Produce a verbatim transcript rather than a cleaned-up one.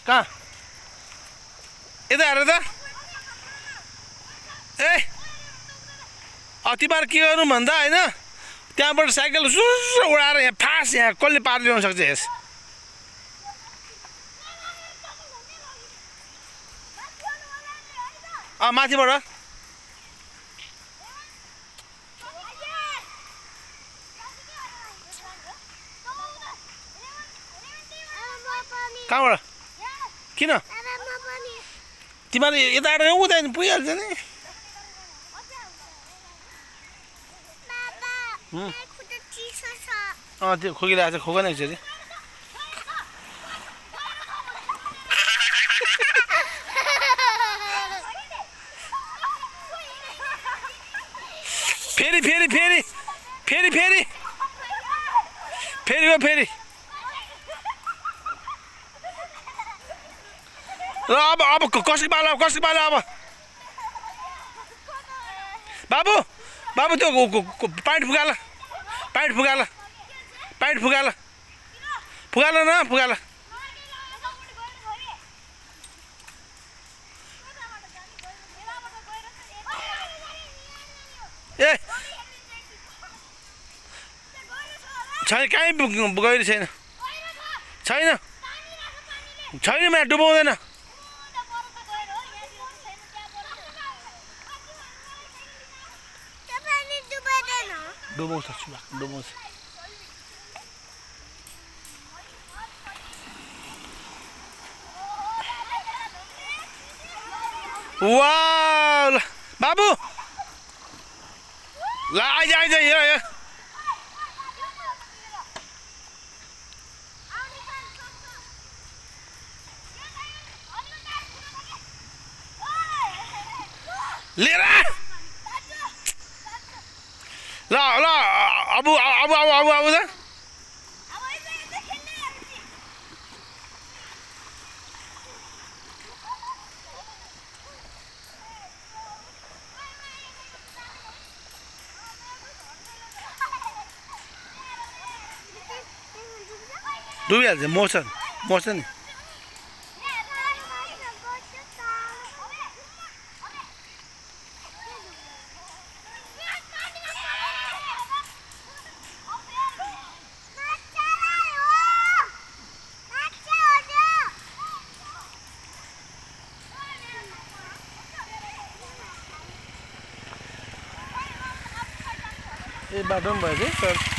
कहाँ यता हेर त ए अतिबार के गर्नु भन्दा होइन त्यहाँबाट साइकल सुर उडाएर यहाँ फास यहाँ कसले पार ल्याउन सक्छ यस अँ माथिबाट कहाँबाट किन तिमीहरू यता आएर उता पुगिहाल्छ नि अँ त्यो खोकिरहेको छ खोका नै अरे फेरि फेरि फेरि फेरि फेरि फेरि हो फेरि र अब अब कसरी पालो अब कसरी पालो अब बाबु बाबु त्यो पाइन्ट फुगाल पाइन्ट फुगाल पाइन्ट फुगाल फुगाल न फुगाल ए छैन कहीँ गइरहेको छैन छैन छैन मलाई डुबाउँदैन डुबाउँछ डुबाउँछ वाह बाबु ल आइज आइज यो यो लिएर ल ल अब अब अब अब अब त डुबिहाल्छ मर्छ मर्छ नि ए बाटो पनि भयो सर